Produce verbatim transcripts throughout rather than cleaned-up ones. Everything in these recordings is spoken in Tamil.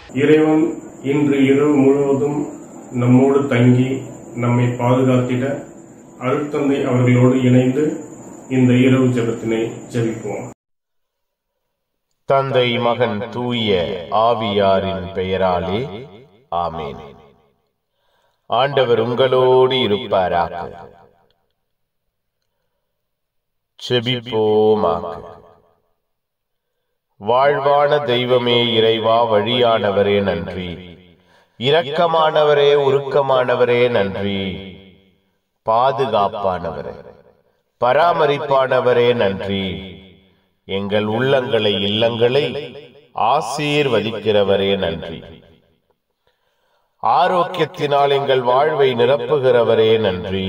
இறைவன் இன்று இரவு முழுவதும் நம்மோடு தங்கி நம்மை பாதுகாத்திட அருட்தந்தை அவர்களோடு இணைந்து இந்த இரவு ஜெபத்தினை ஜெபிப்போம். தந்தை, மகன், தூய ஆவியாரின் பெயராலே ஆமென். ஆண்டவர் உங்களோடு இருப்பாராக. ஜெபிப்போமாக. வாழ்வான தெய்வமே, இறைவா, வழியானவரே நன்றி. இரக்கமானவரே, உருக்கமானவரே நன்றி. பாதுகாப்பானவரே, பராமரிப்பானவரே நன்றி. எங்கள் உள்ளங்களை இல்லங்களை ஆசீர்வதிக்கிறவரே நன்றி. ஆரோக்கியத்தினால் எங்கள் வாழ்வை நிரப்புகிறவரே நன்றி.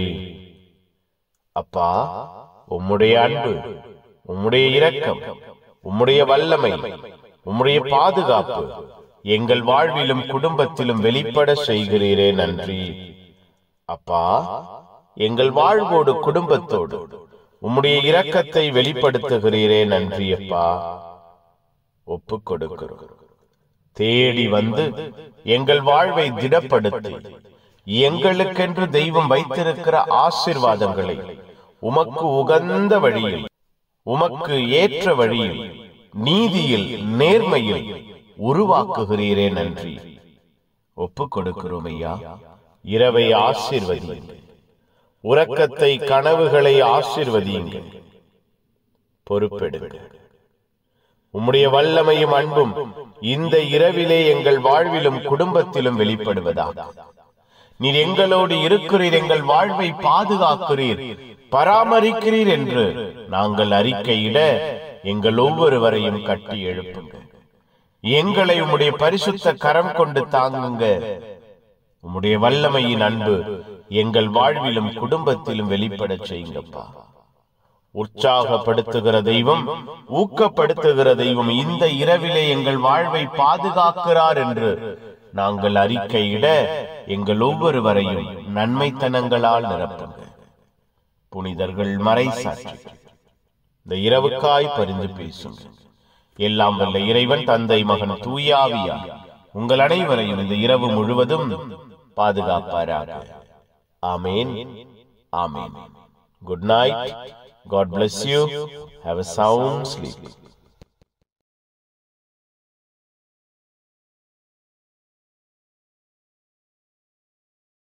அப்பா, உம்முடைய அன்பு, உம்முடைய இரக்கம், உம்முடைய வல்லமை, உம்முடைய பாதுகாப்பு எங்கள் வாழ்விலும் குடும்பத்திலும் வெளிப்பட செய்கிறீரே நன்றி. அப்பா, எங்கள் வாழ்வோடு குடும்பத்தோடு உம்முடைய இரக்கத்தை வெளிப்படுத்துகிறீரே நன்றி. அப்பா, ஒப்புக் கொடுக்கிறோம். தேடி வந்து எங்கள் வாழ்வை திடப்படுத்தி எங்களுக்கென்று தெய்வம் வைத்திருக்கிற ஆசீர்வாதங்களை உமக்கு உகந்த வழியில், உமக்கு ஏற்ற வழியில், நீதியில், நேர்மையில் உருவாக்குகிறீரே நன்றி. ஒப்புக் கொடுக்கிறோம் ஐயா. இரவை ஆசீர்வதியுங்கள், உறக்கத்தை, கனவுகளை ஆசீர்வதியுங்கள். பொறுப்பெடுங்கள். உம்முடைய வல்லமையும் அன்பும் இந்த இரவிலே எங்கள் வாழ்விலும் குடும்பத்திலும் வெளிப்படுவதாக. நீர் எங்களோடு இருக்கிறீர், எங்கள் வாழ்வை பாதுகாக்கிறீர், பராமரிக்கிறீர் என்று நாங்கள் அறிக்கையிட எங்கள் ஒவ்வொருவரையும் கட்டி எழுப்புங்க. எங்களை உம்முடைய பரிசுத்த கரம் கொண்டு தாங்குங்க. உம்முடைய வல்லமையின் அன்பு எங்கள் வாழ்விலும் குடும்பத்திலும் வெளிப்பட செய்யுங்கப்பா. உற்சாகப்படுத்துகிற தெய்வம், ஊக்கப்படுத்துகிற தெய்வம் இந்த இரவிலே எங்கள் வாழ்வை பாதுகாக்கிறார் என்று நாங்கள் அறிக்கையிட எங்கள் ஒவ்வொருவரையும் நன்மைத்தனங்களால் நிரப்புங்க. புனிதர்கள் மறைசாட்சி இந்த இரவுக்காய் பரிந்து பேசுங்க. எல்லாம் வல்ல இறைவன் தந்தை, மகன், தூய ஆவியார் உங்கள் அனைவரையும் இந்த இரவு முழுவதும் பாதுகாப்பாராக. ஆமேன். ஆமேன். Good night. God bless you. Have a sound sleep.